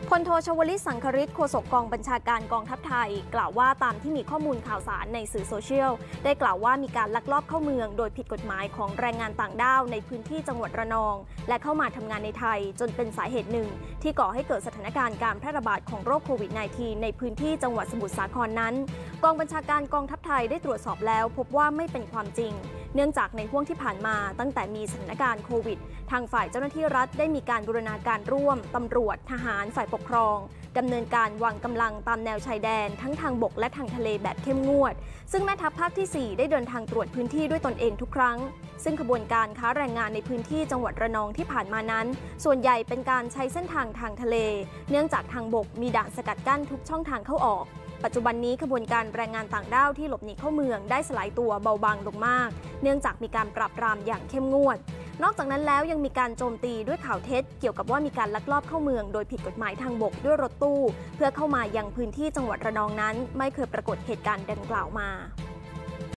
พลโทชวลิต สังคฤทธิ์โฆษกกองบัญชาการกองทัพไทยกล่าวว่าตามที่มีข้อมูลข่าวสารในสื่อโซเชียลได้กล่าวว่ามีการลักลอบเข้าเมืองโดยผิดกฎหมายของแรงงานต่างด้าวในพื้นที่จังหวัดระนองและเข้ามาทำงานในไทยจนเป็นสาเหตุหนึ่งที่ก่อให้เกิดสถานการณ์การแพร่ระบาดของโรคโควิด -19 ในพื้นที่จังหวัดสมุทรสาครนั้นกองบัญชาการกองทัพไทยได้ตรวจสอบแล้วพบว่าไม่เป็นความจริงเนื่องจากในห่วงที่ผ่านมาตั้งแต่มีสถานการณ์โควิดทางฝ่ายเจ้าหน้าที่รัฐได้มีการบูรณาการร่วมตำรวจทหารฝ่ายปกครองดำเนินการวางกำลังตามแนวชายแดนทั้งทางบกและทางทะเลแบบเข้มงวดซึ่งแม่ทัพภาคที่ 4 ได้เดินทางตรวจพื้นที่ด้วยตนเองทุกครั้งซึ่งขบวนการค้าแรงงานในพื้นที่จังหวัดระนองที่ผ่านมานั้นส่วนใหญ่เป็นการใช้เส้นทางทางทะเลเนื่องจากทางบกมีด่านสกัดกั้นทุกช่องทางเข้าออกปัจจุบันนี้ขบวนการแรงงานต่างด้าวที่หลบหนีเข้าเมืองได้สลายตัวเบาบางลงมากเนื่องจากมีการปราบปรามอย่างเข้มงวดนอกจากนั้นแล้วยังมีการโจมตีด้วยข่าวเท็จเกี่ยวกับว่ามีการลักลอบเข้าเมืองโดยผิดกฎหมายทางบกด้วยรถตู้เพื่อเข้ามายังพื้นที่จังหวัดระนองนั้นไม่เคยปรากฏเหตุการณ์ดังกล่าวมา